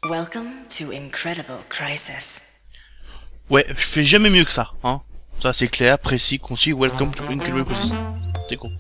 Welcome to Incredible Crisis. Ouais, je fais jamais mieux que ça, hein. Ça c'est clair, précis, concis. Welcome to Incredible Crisis. C'est con.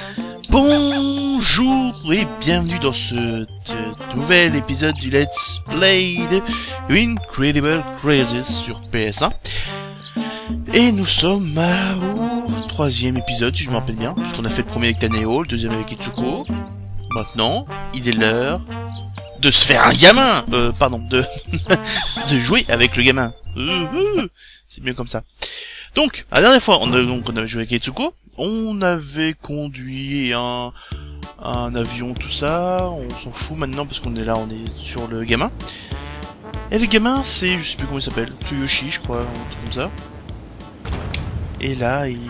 Bonjour et bienvenue dans ce nouvel épisode du Let's Play de Incredible Crisis sur PS1. Et nous sommes au troisième épisode, si je me rappelle bien, puisqu'on a fait le premier avec Taneo, le deuxième avec Itsuko. Maintenant, il est l'heure de se faire un gamin, de jouer avec le gamin. C'est mieux comme ça. Donc, la dernière fois, on avait joué avec Itsuko, on avait conduit un avion, tout ça, on s'en fout maintenant parce qu'on est là, on est sur le gamin. Et le gamin, c'est, je sais plus comment il s'appelle, Tsuyoshi, je crois, un truc comme ça. Et là, il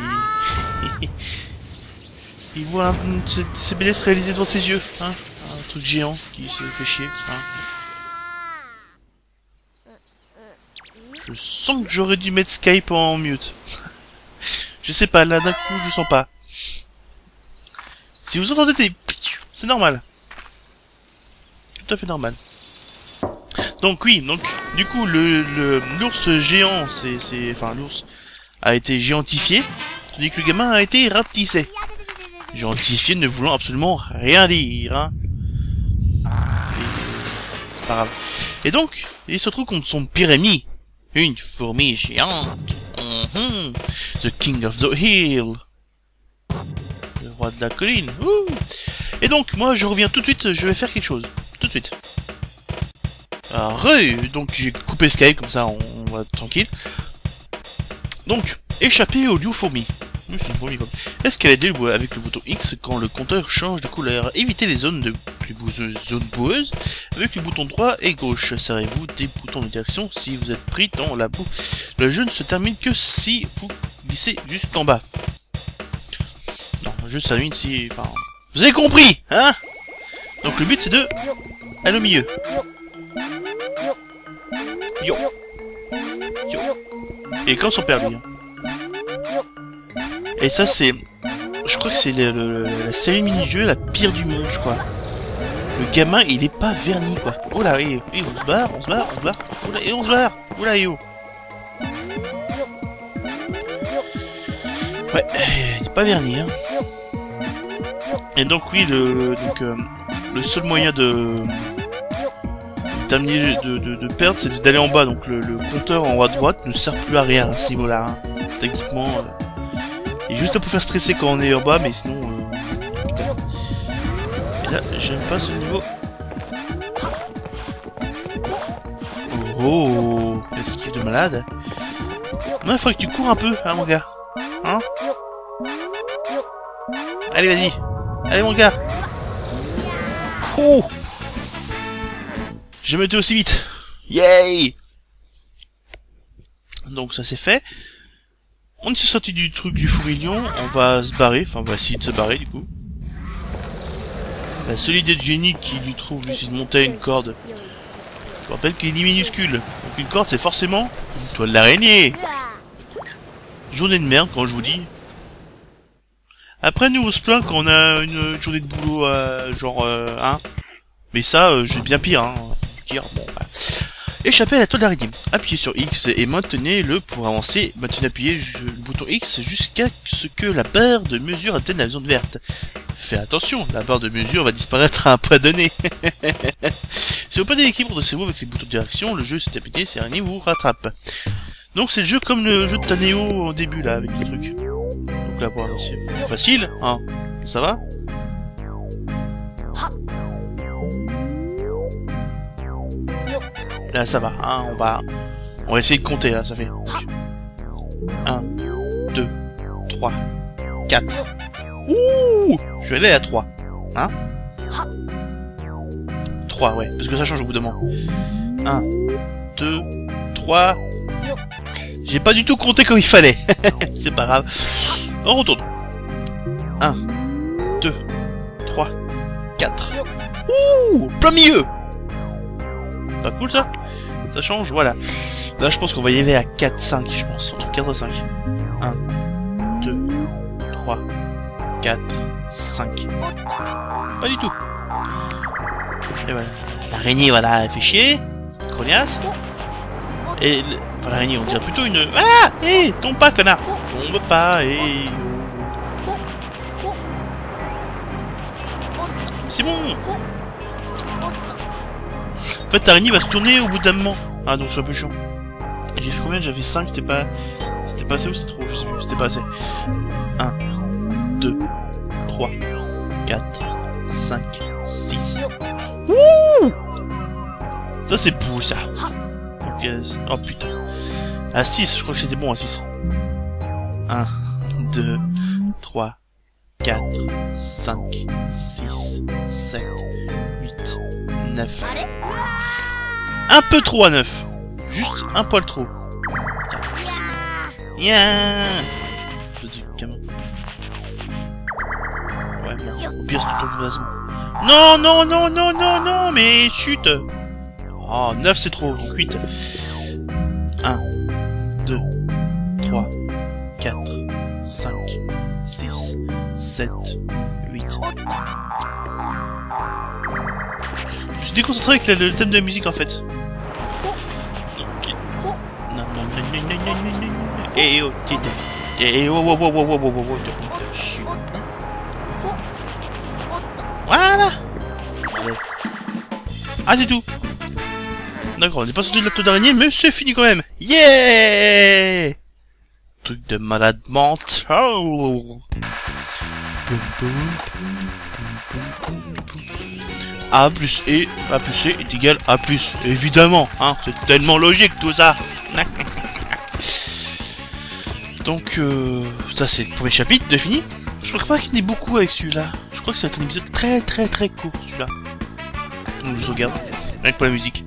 voit ses BD se réaliser devant ses yeux, hein, un truc géant qui se fait chier, hein. Je sens que j'aurais dû mettre Skype en mute. Je sais pas, là d'un coup je le sens pas. Si vous entendez des... c'est normal. Tout à fait normal. Donc oui, du coup l'ours géant, enfin l'ours a été géantifié, tandis que le gamin a été rapetissé. Géantifié ne voulant absolument rien dire, hein. C'est pas grave. Et donc, il se retrouve contre son pire ennemi. Une fourmi géante. The King of the Hill. Le roi de la colline. Et donc, moi, je reviens tout de suite, je vais faire quelque chose. Tout de suite. Donc, j'ai coupé Skype, comme ça, on va être tranquille. Donc, échapper au lieu fourmi. C'est une fourmi, quoi. Escalader avec le bouton X quand le compteur change de couleur. Éviter les zones boueuses avec le bouton droit et gauche. Serrez-vous des boutons de direction si vous êtes pris dans la boue. Le jeu ne se termine que si vous glissez jusqu'en bas. Non, le jeu se termine si... Enfin... Vous avez compris, hein? Donc le but c'est de... aller au milieu. Yo. Yo. Et quand on perd lui, hein. Et ça c'est... Je crois que c'est la série mini-jeu la pire du monde, je crois. Le gamin, il est pas verni, quoi. Oh là, et on se barre. Oh là, et on se barre. Oh là, et oh. Ouais, il est pas verni, hein. Et donc oui, le seul moyen de terminer de perdre, c'est d'aller en bas. Donc le compteur en haut à droite ne sert plus à rien à ce niveau-là, hein. Techniquement, il est juste là pour faire stresser quand on est en bas, mais sinon... putain. Et là, j'aime pas ce niveau. Oh, esquive de malade. Non, il faudrait que tu cours un peu, hein, mon gars. Hein? Allez, vas-y. Allez, mon gars. Oh! J'ai jamais été aussi vite. Yay! Donc, ça c'est fait. On s'est sorti du truc du fourmilion, on va se barrer, enfin on va essayer de se barrer du coup. La seule idée de génie qui lui trouve, lui, c'est de monter une corde. Je rappelle qu'il est minuscule, donc une corde c'est forcément une toile d'araignée. Journée de merde quand je vous dis. Après nous on se plaint quand on a une journée de boulot hein. Mais ça, j'ai bien pire, hein. Je veux dire, bon bah. Échappez à la toile d'araignée. Appuyez sur X et maintenez-le pour avancer. Maintenez appuyez le bouton X jusqu'à ce que la barre de mesure atteigne la zone verte. Faites attention, la barre de mesure va disparaître à un point donné. Si vous perdez l'équilibre de ces mots avec les boutons de direction, le jeu s'est terminé, c'est araignée vous rattrape. Donc c'est le jeu comme le jeu de Taneo au début là, avec les trucs. Donc là, bon, c'est facile, hein. Ça va? Là ça va, hein, on va essayer de compter là, ça fait 1, 2, 3, 4. Ouh, je vais aller à 3, hein. 3, ouais, parce que ça change au bout d'un moment. 1, 2, 3. J'ai pas du tout compté comme il fallait. C'est pas grave. On retourne. 1, 2, 3, 4. Ouh, plein milieu. Pas cool ça? Ça change, voilà. Là je pense qu'on va y aller à 4, 5, je pense. Entre 4 et 5. 1, 2, 3, 4, 5. Pas du tout. Et voilà. L'araignée, voilà, elle fait chier. macronias. Et... Enfin, l'araignée, on dirait plutôt une... Ah! Hé! Tombe pas, connard! Tombe pas, hé! C'est bon! En fait, l'araignée va se tourner au bout d'un moment. Ah, donc c'est un peu chiant. J'ai fait combien? J'avais 5, c'était pas assez ou c'était trop? Je sais plus, c'était pas assez. 1, 2, 3, 4, 5, 6. Wouh! Ça c'est beau ça. Ok, oh putain. À 6, je crois que c'était bon à 6. 1, 2, 3, 4, 5, 6, 7, 8, 9. Un peu trop à 9. Juste un poil trop. Yeah. Petit gamin. Ouais, bon. Au pire, c'est tout ton vase. Non, non, non, non, non, non, mais chut. Oh, 9 c'est trop, donc 8. 1, 2, 3, 4, 5, 6, 7, 8. Je suis déconcentré avec le thème de la musique en fait. Eh oh, t'étais. Eh oh, wow, wow, wow, wow, wow, wow, wow, voilà. Ah, c'est tout. D'accord, on n'est pas sorti de la tour d'araignée, mais c'est fini quand même. Yeah! Truc de malade mental. A plus E, A plus C est égal à plus. Évidemment, hein, c'est tellement logique tout ça. Donc, ça c'est le premier chapitre de fini. Je crois pas qu'il y en ait beaucoup avec celui-là. Je crois que ça va être un épisode très très très court celui-là. Donc je regarde, rien que pour la musique.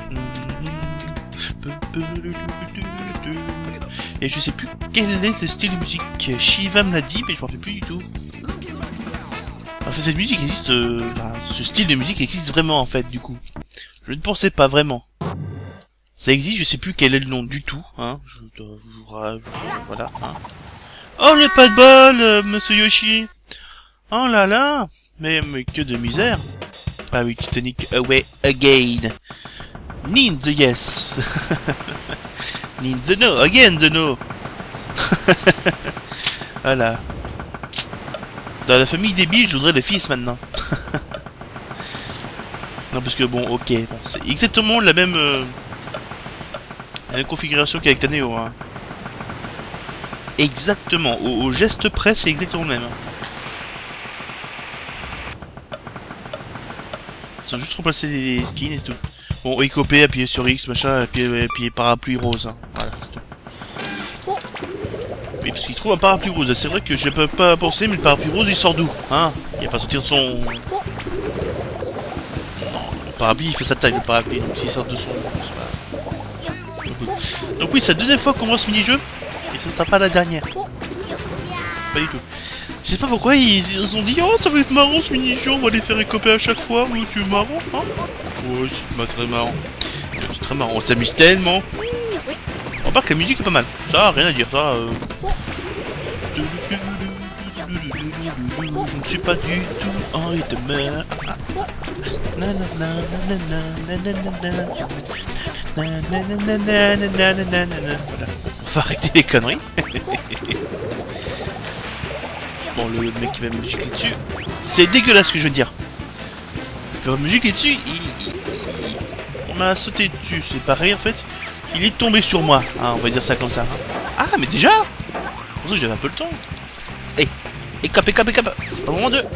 Et je sais plus quel est le style de musique. Shiva me l'a dit, mais je m'en rappelle plus du tout. Enfin, cette musique existe... enfin, ce style de musique existe vraiment, en fait, du coup. Je ne pensais pas vraiment. Ça existe, je sais plus quel est le nom du tout, hein. Voilà, hein. Oh, le pas de bol, monsieur Yoshi. Oh là là. Mais que de misère. Ah oui, Titanic away again. Need the yes. Need the no, again the no. Voilà. Dans la famille débile, je voudrais le fils maintenant. Non, parce que bon, ok, bon, c'est exactement la même configuration qu'avec Taneo, hein. Exactement, au geste près, c'est exactement le même. Hein. Ils ont juste remplacé les skins et c'est tout. Bon, écopé, appuyer sur X, machin, et puis parapluie rose, hein. Voilà, c'est tout. Oui, parce qu'il trouve un parapluie rose. C'est vrai que je peux pas penser, mais le parapluie rose, il sort d'où? Hein? Il va pas sortir de son... Non, le parapluie, il fait sa taille, le parapluie, donc il sort de son... Donc oui, c'est la deuxième fois qu'on voit ce mini-jeu, et ce sera pas la dernière. Pas du tout. Je sais pas pourquoi, ils ont dit « Oh, ça va être marrant ce mini-jeu, on va les faire écoper à chaque fois, mais c'est marrant, hein ?» Ouais, c'est pas très marrant. C'est très marrant, on s'amuse tellement. On remarque que la musique est pas mal. Ça, rien à dire, ça... Je ne suis pas du tout en rythme. On va arrêter les conneries. Bon, le mec qui va me gicler dessus. C'est dégueulasse ce que je veux dire. Il va me gicler dessus, il m'a sauté dessus, c'est pareil en fait. Il est tombé sur moi, hein, on va dire ça comme ça. Ah, mais déjà! Pour ça que j'avais un peu le temps. Eh, écope, c'est pas le moment de...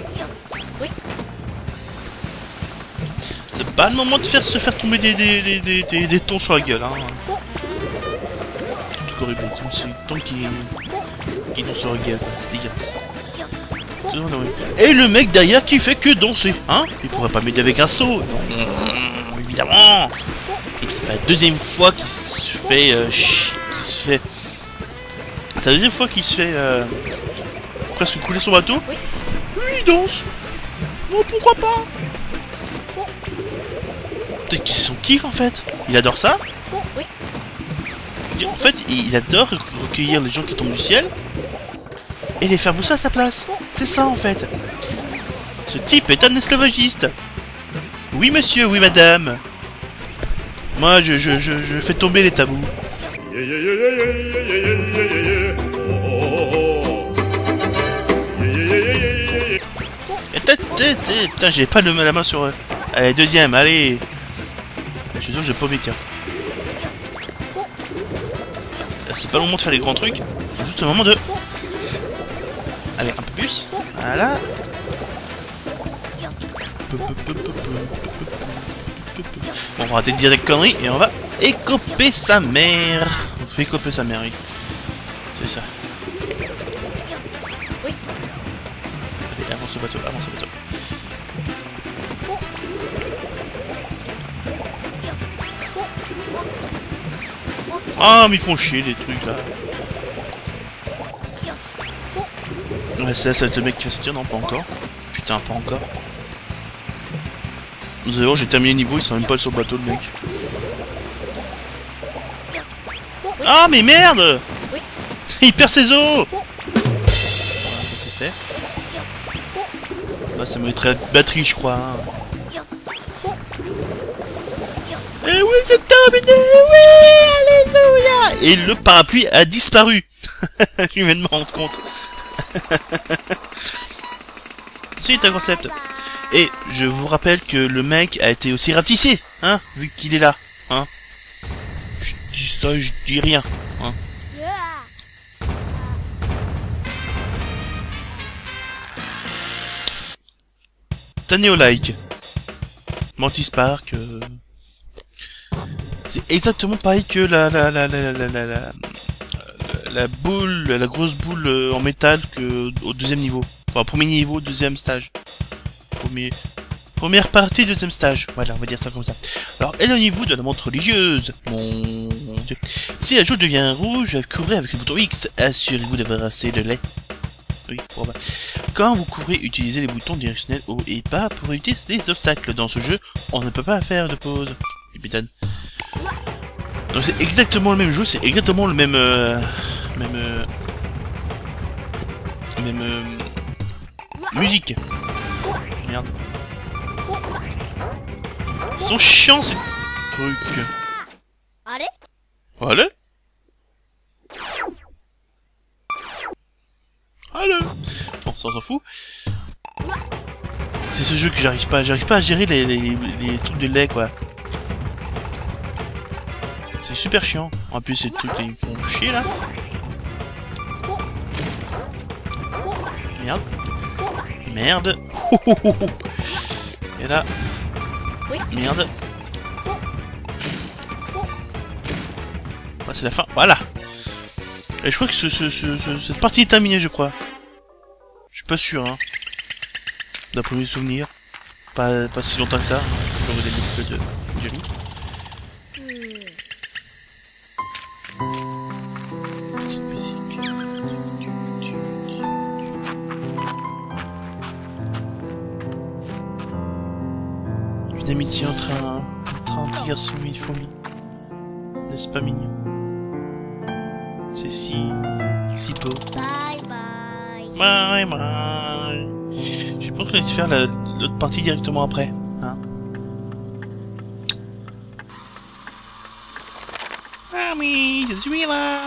C'est pas le moment de se faire tomber des tons sur la gueule, hein. C'est horrible, c'est le ton qui tombe sur la gueule, c'est dégueulasse. Et le mec derrière qui fait que danser, hein? Il pourrait pas m'aider avec un saut, non, évidemment. Donc ça fait la deuxième fois qu'il se fait... C'est la deuxième fois qu'il se fait presque couler son bateau. Lui il danse. Non, pourquoi pas? Peut-être que c'est son kiff en fait. Il adore ça. En fait, il adore recueillir les gens qui tombent du ciel et les faire bousser à sa place. C'est ça en fait. Ce type est un esclavagiste. Oui monsieur, oui madame. Moi, je fais tomber les tabous. Putain, j'ai pas la main sur eux. Allez, deuxième, allez. Je suis sûr que j'ai pas oublié, tiens. C'est pas le moment de faire les grands trucs. Juste le moment de... Allez, un peu plus. Voilà. Bon, on va arrêter de dire des conneries et on va écoper sa mère. On fait écoper sa mère, oui. C'est ça. Allez, avance au bateau, avance au bateau. Ah, mais ils font chier les trucs là. Ouais, c'est là, ça va être le mec qui va sortir, non, pas encore. Putain, pas encore. Vous allez voir, j'ai terminé le niveau, il sera même pas sur le bateau le mec. Ah, mais merde! Il perd ses os! Voilà, ça c'est fait. Là, ça mériterait la petite batterie, je crois. Hein. Eh oui, c'est terminé! Oui! Alléluia! Et le parapluie a disparu! Je viens de me rendre compte. C'est un concept. Et je vous rappelle que le mec a été aussi ratissé, hein, vu qu'il est là, hein. Je dis ça, je dis rien, hein. Tanné au like. Mantis Park. C'est exactement pareil que la boule, la grosse boule en métal que au deuxième niveau. Enfin, premier niveau, deuxième stage. Première partie, deuxième stage. Voilà, on va dire ça comme ça. Alors, éloignez-vous de la montre religieuse. Mon Dieu. Si la jaune devient rouge, couvrez avec le bouton X. Assurez-vous d'avoir assez de lait. Oui, pour bas. Quand vous couvrez, utilisez les boutons directionnels haut et bas pour éviter des obstacles. Dans ce jeu, on ne peut pas faire de pause. Capitaine. Donc c'est exactement le même jeu, c'est exactement le même musique. Merde. Ils sont chiants ces trucs. Allez. Allez. Allez. Bon, ça on s'en fout. C'est ce jeu que j'arrive pas à gérer les trucs de lait quoi. C'est super chiant. En plus ces trucs ils me font chier là. Merde. Merde. Et là. Merde. Ah, c'est la fin. Voilà. Et je crois que cette partie est terminée, je crois. Je suis pas sûr, hein. D'après mes souvenirs. Pas si longtemps que ça. J'ai toujours regardé l'exploit de Jelly. Une amitié entre un petit garçon et une fourmi. N'est-ce pas mignon? C'est si beau. Bye bye. Bye bye. Je pense qu'on va faire l'autre partie directement après. Hein? Mamie, je suis là.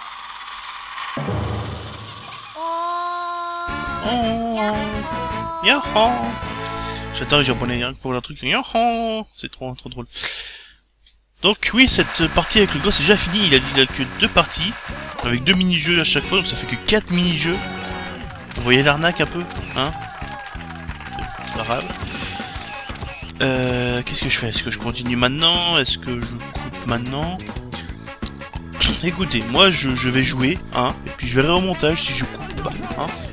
Oh. Yahoo. J'attends les japonais pour leur truc. C'est trop drôle. Donc oui, cette partie avec le gosse est déjà finie. Il a que 2 parties avec 2 mini-jeux à chaque fois, donc ça fait que 4 mini-jeux. Vous voyez l'arnaque un peu, hein? C'est pas grave. Qu'est-ce que je fais? Est-ce que je continue maintenant? Est-ce que je coupe maintenant? Écoutez, moi je vais jouer, hein, et puis je verrai au montage si je coupe ou pas, hein.